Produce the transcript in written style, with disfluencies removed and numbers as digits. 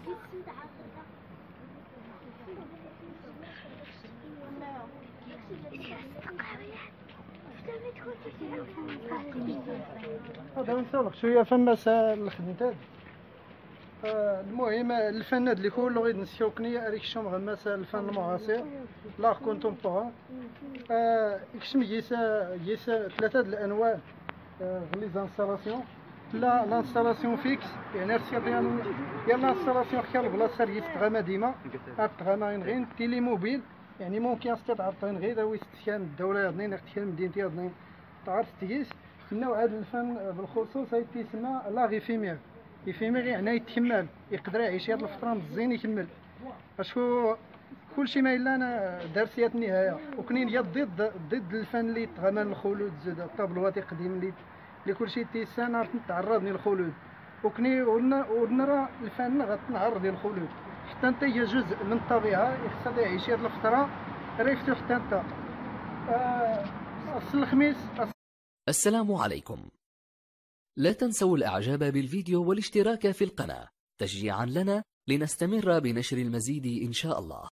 هذا نسولك شويه فما الخدمتات. المهم الفن اللي كله غير نسيوكني اريك شوم غماسه الفن المعاصر لا كونتمبوران. اكشم يسا ثلاثه الانواع لي زانستالاسيون. لا لانستالاسيون فيكس يعني رسي ديال لانستالاسيون خير البلاصه اللي يستغما ديما تغما غير تيلي موبيل يعني ممكن استطعطين غير داوي استكان الدوله يضنين اختيار مدينتي يضنين تعرف تقيس. النوع هذا الفن بالخصوص يسمى لا غيفيمير. يفيمير يعني يتكمل يقدر يعيش هاد الفتره مزيان يكمل اشكو كلشي ما الا انا درسيات النهايه وكنين هي ضد الفن اللي تغمن الخلود زاد الطابلوات القديم اللي كلشي تيسان تعرضني للخلود وكني ونرى الفن غتنعرض للخلود حتى انت هي جزء من الطبيعه يخصها يعيش هاد الفتره ريفتو حتى انت الخميس. السلام عليكم. لا تنسوا الاعجاب بالفيديو والاشتراك في القناة تشجيعا لنا لنستمر بنشر المزيد إن شاء الله.